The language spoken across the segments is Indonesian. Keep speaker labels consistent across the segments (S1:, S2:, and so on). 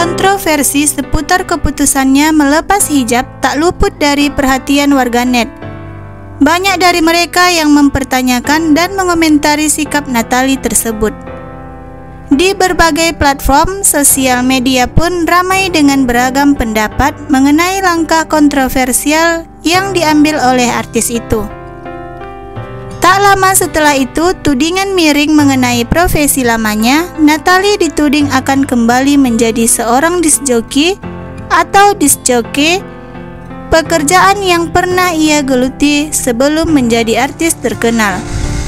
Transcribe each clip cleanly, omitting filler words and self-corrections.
S1: Kontroversi seputar keputusannya melepas hijab tak luput dari perhatian warganet. Banyak dari mereka yang mempertanyakan dan mengomentari sikap Natalie tersebut. Di berbagai platform sosial media pun ramai dengan beragam pendapat mengenai langkah kontroversial yang diambil oleh artis itu. Tak lama setelah itu, tudingan miring mengenai profesi lamanya. Natalie dituding akan kembali menjadi seorang disc jockey atau disc jockey, pekerjaan yang pernah ia geluti sebelum menjadi artis terkenal.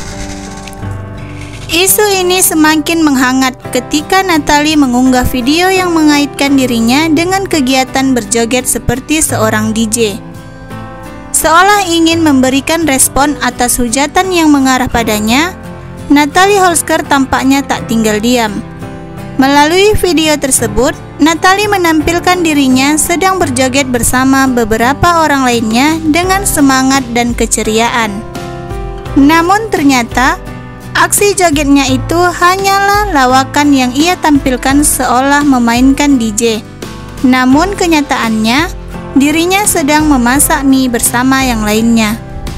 S1: Isu ini semakin menghangat ketika Natalie mengunggah video yang mengaitkan dirinya dengan kegiatan berjoget seperti seorang DJ. Seolah ingin memberikan respon atas hujatan yang mengarah padanya, Natalie Holsker tampaknya tak tinggal diam. Melalui video tersebut, Natalie menampilkan dirinya sedang berjoget bersama beberapa orang lainnya dengan semangat dan keceriaan. Namun ternyata, aksi jogetnya itu hanyalah lawakan yang ia tampilkan seolah memainkan DJ. Namun kenyataannya, dirinya sedang memasak mie bersama yang lainnya.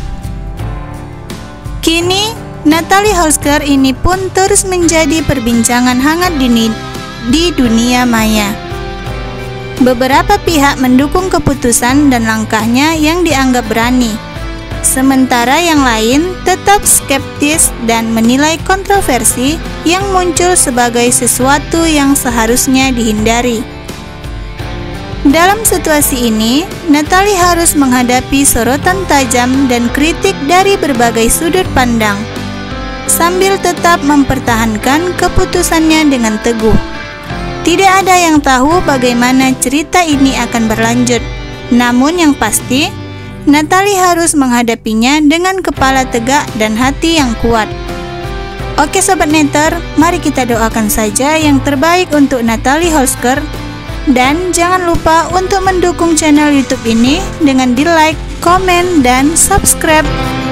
S1: Kini, Natalie Holsker ini pun terus menjadi perbincangan hangat di dunia maya. Beberapa pihak mendukung keputusan dan langkahnya yang dianggap berani, sementara yang lain tetap skeptis dan menilai kontroversi yang muncul sebagai sesuatu yang seharusnya dihindari. Dalam situasi ini, Natalie harus menghadapi sorotan tajam dan kritik dari berbagai sudut pandang, sambil tetap mempertahankan keputusannya dengan teguh. Tidak ada yang tahu bagaimana cerita ini akan berlanjut, namun yang pasti, Natalie harus menghadapinya dengan kepala tegak dan hati yang kuat. Oke Sobat Netter, mari kita doakan saja yang terbaik untuk Natalie Holsker. Dan jangan lupa untuk mendukung channel YouTube ini dengan di like, komen, dan subscribe.